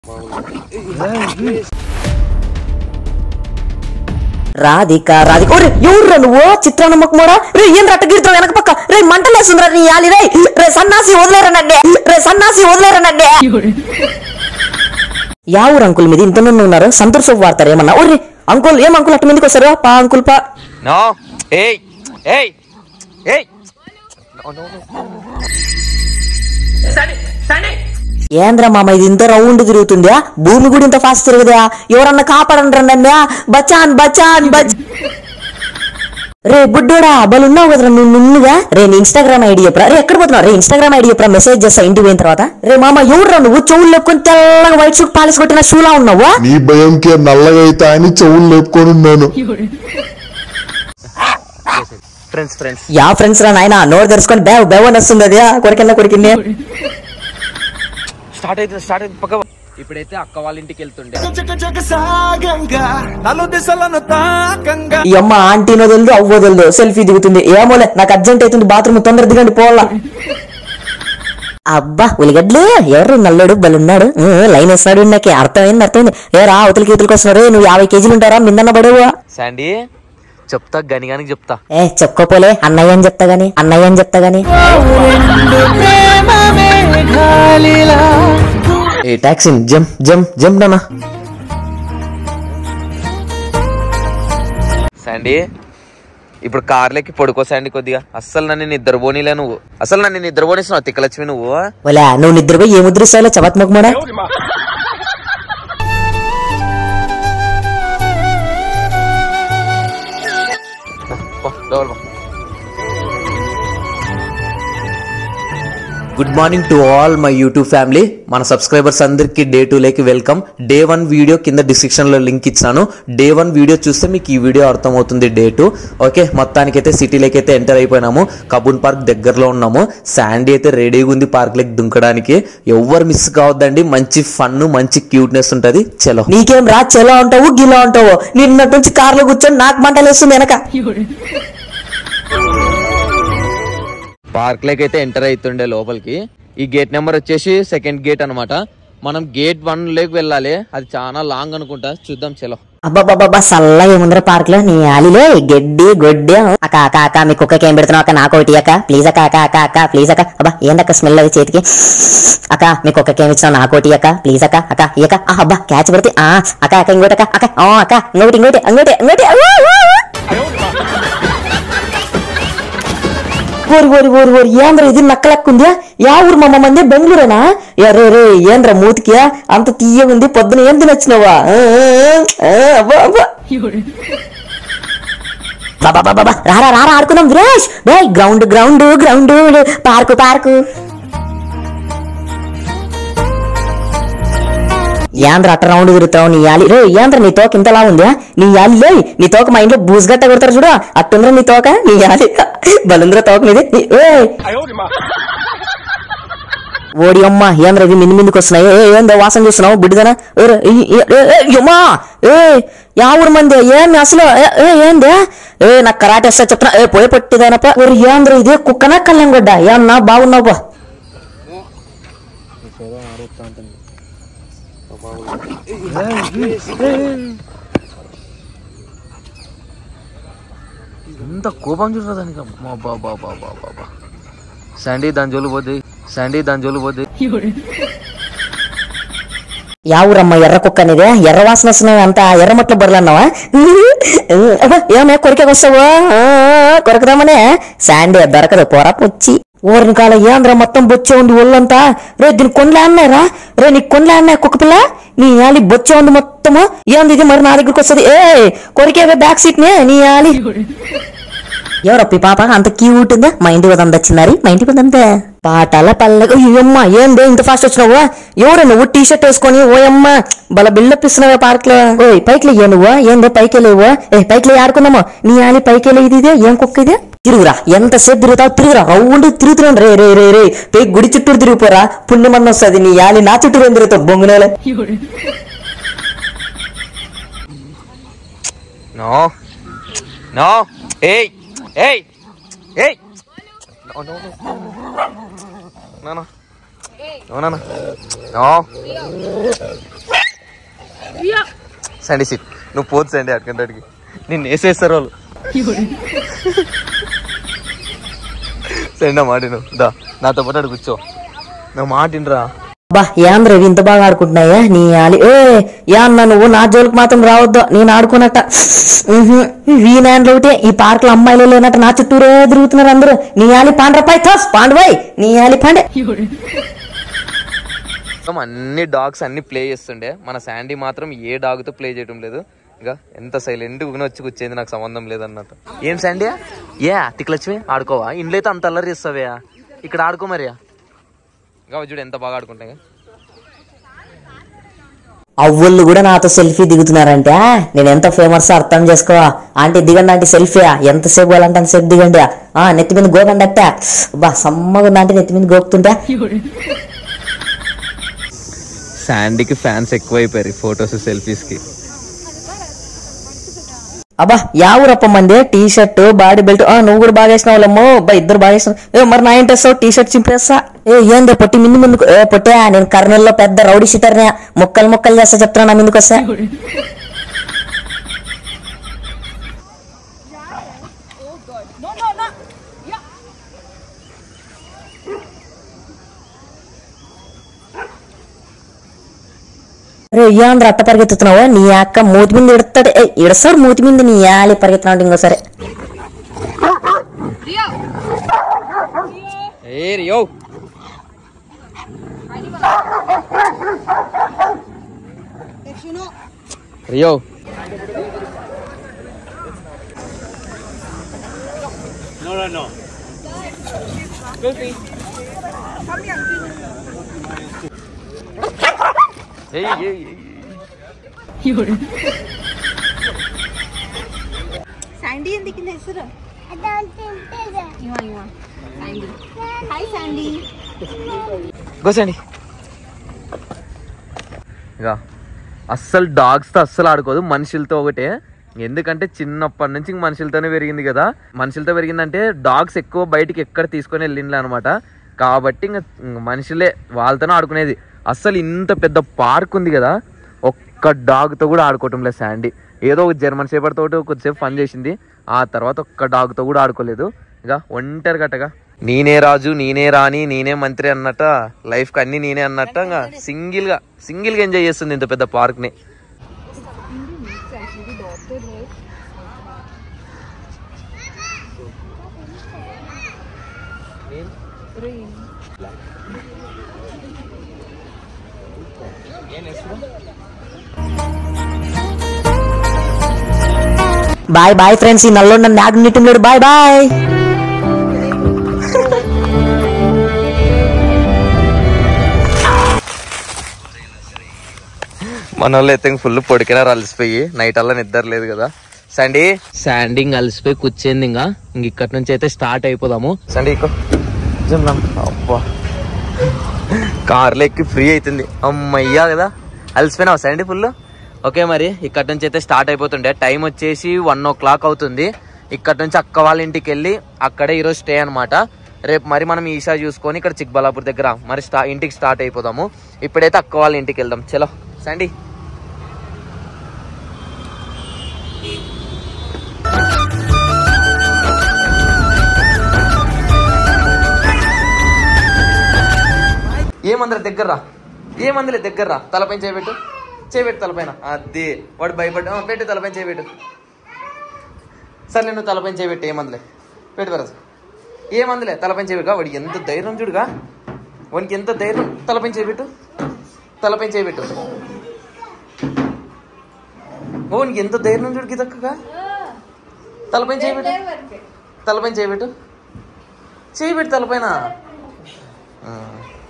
రాధిక రాధిక ఎవరు నువ్వు చిత్రాన్నమ్మకు మోడా రే ఏం రట్టగిరితో వెనక పక్క రే మంటలేస్తుందిరా నీ యాలి రే రే సన్నాసి వదిలేరనండి యా ఊరు అంకుల్ మీది ఇంతమంది ఉన్నారు సంతూర్ సోప్ వాడతారు ఏమన్నా ఓ అంకుల్ ఏం అంకుల్ అట్ట మీదకి వస్తారు పా అంకుల్ పా ఏంద్ర మామ ఇది ఇంత రౌండ్ తిరుగుతుందా భూమి కూడా ఇంత ఫాస్ట్ తిరుగుదా ఎవరన్నా కాపాడండి రండి బచాన్ బచాన్ రే బుడ్డోడా బలున్నావు కదరా నువ్వు నున్నుగా రే నీ ఇన్స్టాగ్రామ్ ఐడి చెప్పరా రే ఎక్కడ పోతున్నావు రే ఇన్స్టాగ్రామ్ ఐడి చెప్పరా మెసేజ్ చేస్తా ఇంటికి పోయిన తర్వాత రే మామ ఎవరురా నువ్వు చెవులు లేపుకొని తెల్లగా వైట్ షూట్ పాలిస్ కొట్టిన షూలా ఉన్నావు నీ భయంకే నల్లగా అయితే అని చెవులు లేపుకొని ఉన్నాను యా ఫ్రెండ్స్ రా నాయన నోరు తెరుచుకొని బేవని వస్తుంది అది కొరికిందే స్టార్ట్ అయితే పక్క ఇప్పుడైతే అక్క వాళ్ళ ఇంటికి వెళ్తుండే ఈ అమ్మ ఆంటీనో తెలుదు అవ్వో తెలుదు సెల్ఫీ దిగుతుంది ఏమోలే నాకు అర్జెంట్ అవుతుంది బాత్రూమ్ తొందర దిగండి పోవాలా అబ్బా ఉలిగడ్లు ఎవరు నల్లడు బలున్నాడు లైన్ వేస్తున్నాడు నాకే అర్థమైంది ఏరా అవతలికి ఇతలకి వస్తున్నాడు నువ్వు 50 కేజీలు ఉంటారా మిందన్న పడేవా శాండీ చెప్తా గనిగానికి చెప్తా చెప్పుకోపోలే అన్నయ్య అని చెప్తా గాని ఏ టాక్సీ జంప్ నానా శాండీ ఇప్పుడు కార్లకి పడుకో శాండీ కొద్దిగా అస్సలు నన్ను నిద్రపోనీలే నువ్వు అసలు నన్ను నిద్రపోనిస్తున్నావు తిక్కలక్ష్మి నువ్వు నువ్వు నిద్రపోయి ఏ ముద్రిస్తావులే చవత్మకుమారా good morning to all my YouTube family మన సబ్స్క్రైబర్స్ అందరికి డే 2 లేకి వెల్కమ్. డే 1 వీడియో కింద డిస్క్రిప్షన్ లో లింక్ ఇచ్చాను. డే 1 వీడియో చూస్తే మీకు ఈ వీడియో అర్థమవుతుంది. డే 2 ఓకే మొత్తానికైతే సిటీలోకి అయితే ఎంటర్ అయిపోయినాము. కబూన్ పార్క్ దగ్గరలో ఉన్నాము. శాండీ అయితే రెడీగా ఉంది పార్క్ లెక్ దుంకడానికి. ఎవ్వరు మిస్ కావద్దండి. మంచి ఫన్ మంచి క్యూట్నెస్ ఉంటది. చలో నీకేం రా చలో అంటావు గిలో అంటావు నిన్నటి నుంచి కార్లో కూర్చొని నాకు మంటలేస్తుంది వెనక. పార్క్ లోకి అయితే ఎంటర్ అవుతుండే లోపలికి. ఈ గేట్ నెంబర్ వచ్చేసి సెకండ్ గేట్ అనమాట. మనం గేట్ 1 లోకి వెళ్ళాలి. అది చాలా లాంగ్ అనుకుంటా, చూద్దాం చలో. అబ్బాబ్బాబ్బా సల్లా ఏముందర పార్క్ లో నీ ఆలిలో గడ్డి గొడ్డి అక్క అక్క అక్క మీ కుక్కకి ఏం పెడుతున్నావు అక్క నాకోటి అక్క ప్లీజ్ అక్క అక్క అక్క అక్క ప్లీజ్ అక్క అబ్బా ఏందక్క స్మెల్ అది చేతికి అక్క మీ కుక్కకి ఏమి ఇచ్చినావు నాకోటి అక్క ప్లీజ్ అక్క అక్క ఇక అబ్బా క్యాచ్ పడితే అక్క అక్క ఇంకోటి అక్క అక్క అక్క ఇంకోటి ఓరి ఏంద్ర ఇది నక్కలెక్కుంది. యా ఊరు మమ్మ మంది బెంగళూరేనా రే ఏంద్ర మూతికి అంత తీయగుంది పొద్దున ఏం తినొచ్చినావా రారా ఆడుకుందాం విరాష్ గ్రౌండ్ పార్కు ఏంద్ర అట్ట రౌండ్ తిరుగుతావు నీ యాలి రే ఏంద్ర నీ తోక ఇంతలా ఉందా నీ యాలి లే నీ తోక మా ఇంట్లో బూజుగట్ట కొడతారు చూడ అట్టుంద్ర నీ తోక నీ యాలి బలుంద్ర తోక మీది ఓడి అమ్మ ఏంద్ర ఇవి మిందుకు వస్తున్నాయి ఏందో వాసన చూస్తున్నావు బిడ్డదనా అమ్మా యా ఊరు మంది ఏమి అసలు ఏందే నాకు కరాటే వస్తా చెప్తున్నా పోయి పట్టిదానప్ప ఓరి ఏంద్ర ఇదే కుక్కనా కళ్ళం గొడ్డ ఏమన్నా బాగున్నావు ఎంత కోపం చూడరా దానికి. శాండీ దాని జోలు పోద్ది. యా ఊరమ్మ ఎర్ర కుక్క అనేది ఎర్ర వాసన వస్తున్నావు అంత ఎర్రమట్ల బొరలన్నావా ఏమే కొరికేకొస్తావా కొరకదామనే శాండీ దొరకదు పోరా పొచ్చి ఊరిని కాల ఏంద్ర మొత్తం బొచ్చే ఉంది ఒళ్ళంతా రే దీనికి కొండలే అన్నారా రే నీకు కొండలే అన్నాయి కుక్క పిల్ల నీ యాలి బొచ్చే ఉంది మొత్తము ఏంది ఇది మరి నా దగ్గరకు వస్తుంది కొరికే బ్యాక్ సీట్ నే నీ యాలి ఎవరప్పి పాప అంత క్యూట్ ఉందా మా ఇంటి వదంతా వచ్చినారు మా ఇంటి వదంతా పాటల పల్లె అమ్మ ఏందే ఇంత ఫాస్ట్ వచ్చినావా ఎవరు నువ్వు టీ షర్ట్ వేసుకొని ఓయమ్మ బల బిల్డప్ ఇస్తున్నావా పార్క్ లో పైకి లేవు నువ్వు ఏందే పైకి లేవు పైకి ఆడుకుందామా నీ యాలి పైకి లేదు ఇదే ఏం కుక్క ఇదే తిరుగురా ఎంతసేపు తిరుగురా రౌండ్ తిరుగుతున్నాను రే పై గుడి చుట్టూరు తిరిగిపోరా పుణ్యమన్న వస్తుంది నీ యాలి నా చుట్టూరు ఏం తిరుగుతావు బొంగునేలే అవునా సండి సిట్ నువ్వు పోతు సండి అక్కడికి నిన్ను వేసేస్తారు వాళ్ళు సండి మాట నువ్వు దా నాతో పాటు అడు కూర్చో నా మాటినరా బా యాంద్ర ఇంత బాగా ఆడుకుంటున్నాయా నీ ఆలి అన్న నువ్వు నా జోలికి మాత్రం రావద్దు నేను ఆడుకున్నట్ట వీనాండ్లు ఒకటే ఈ పార్క్ లో అమ్మాయిలు లేనట్టు నా చుట్టూరే తిరుగుతున్నారు అందరూ నీ ఆలి పాండ్రపాయ్ థాస్ పాండవాయ్ నీ ఆలి పాండే అన్ని డాగ్స్ అన్ని ప్లే చేస్తుండే మన శాండీ మాత్రం ఏ డాగ్ తో ప్లే చేయడం లేదు ఇంకా ఎంత సైలెంట్ వచ్చి కూర్చేది నాకు సంబంధం లేదన్నట్టు ఏం శాండీ ఏ తిక్లచ్చివే ఆడుకోవా ఇంట్లో అయితే అంత అల్లరి చేస్తావే ఇక్కడ ఆడుకో మరియా ఇంకా చూడు ఎంత బాగా ఆడుకుంటాయి అవ్వళ్ళు కూడా నాతో సెల్ఫీ దిగుతున్నారంటే నేను ఎంత ఫేమస్ అర్థం చేసుకోవా ఆంటీ దిగండి ఆంటీ సెల్ఫీ ఎంతసేపు పోవాలంటే అంతసేపు దిగండి నెత్తి మీద గోకండి అట్ట బా సమ్మగా ఉందంటే నెత్తి మీద గోకుతుంటా శాండీకి ఫ్యాన్స్ ఎక్కువైపోయారు ఫొటోస్ సెల్ఫీస్ కి అబ్బా యా ఊరప్ప మంది టీ షర్ట్ బాడీ బెల్ట్ నువ్వు కూడా బాగా వేసినావులేమో అబ్బా ఇద్దరు బాగా వేసినావు మరి నా ఏంటేస్తావు టీ షర్ట్ చింపేస్తా ఏందో పొట్టి ముందుకు పొట్టే నేను కర్నూలులో పెద్ద రౌడీ షీటర్నే ముక్కలు చేస్తా చెప్తున్నా నా ముందుకు వస్తా రే ఏంద్ర అట్ట పరిగెత్తుతున్నావు నీ అక్క మూతి మీద ఇడస్తాడు మూతి మీద నీ యాలి పరిగెత్తున్నాడు ఇంకోసారి రియో No. Sandy ఎందుకు లేసరు హాయ్ శాండీ గో శాండీ ఇక అస్సలు డాగ్స్ తో అస్సలు ఆడుకోదు మనుషులతో ఒకటే ఎందుకంటే చిన్నప్పటి నుంచి మనుషులతోనే పెరిగింది కదా మనుషులతో పెరిగిందంటే డాగ్స్ ఎక్కువ బయటికి ఎక్కడ తీసుకొని వెళ్ళిండ్లే అనమాట కాబట్టి ఇంకా మనుషులే వాళ్ళతోనే ఆడుకునేది అస్సలు ఇంత పెద్ద పార్క్ ఉంది కదా ఒక్క డాగ్తో కూడా ఆడుకోవటం లేదు శాండీ ఏదో ఒక జర్మన్ షెపర్డ్ తోటి కొద్దిసేపు ఫన్ చేసింది ఆ తర్వాత ఒక్క డాగ్తో కూడా ఆడుకోలేదు ఇక ఒంటరి గట్టగా నేనే రాజు నేనే రాణి నేనే మంత్రి అన్నట్ట లైఫ్కి అన్ని నేనే అన్నట్ట ఇంకా సింగిల్గా ఎంజాయ్ చేస్తుంది ఇంత పెద్ద పార్క్ని బాయ్ ఫ్రెండ్స్ ఈ నల్లో నన్ను ఆగనియటం లేడు బాయ్ మన వాళ్ళు అయితే ఫుల్ పొడికినారు అలసిపోయి నైట్ అల్లా నిద్ర లేదు కదా శాండీ అలసిపోయి కూర్చేంది ఇంకా ఇక్కడి నుంచి అయితే స్టార్ట్ అయిపోదాము శాండీ అబ్బా కార్లో ఎక్కి ఫ్రీ అవుతుంది అమ్మయ్యా కదా అలసిపోయినావా శాండీ ఫుల్ ఓకే మరి ఇక్కడ నుంచి అయితే స్టార్ట్ అయిపోతుండే టైం వచ్చేసి 1 o'clock అవుతుంది ఇక్కడ నుంచి అక్క వాళ్ళ ఇంటికి వెళ్ళి అక్కడే ఈరోజు స్టే అనమాట రేపు మరి మనం ఈషా చూసుకొని ఇక్కడ చిక్బల్లాపూర్ దగ్గర మరి ఇంటికి స్టార్ట్ అయిపోదాము ఇప్పుడైతే అక్క వాళ్ళ ఇంటికి వెళ్దాం చలో శాండీ ఏమందిలే దగ్గర తలపైన చేయబెట్టు తలపైన అది వాడు భయపడ్డా పెట్టు తలపైన చేయబెట్టు సరే నేను తలపైన చేయబెట్టు ఏమందిలే పెట్టు బరా ఏమందిలే తలపైన చేయబెట్టుగా వాడికి ఎంత ధైర్యం చూడుగా వాడికి ఎంత ధైర్యం తలపైన చేయబెట్టు వానికి ఎంత ధైర్యం చూడు గిదక్కగా తలపైన చేయబెట్టు చేయబెట్టు తలపైన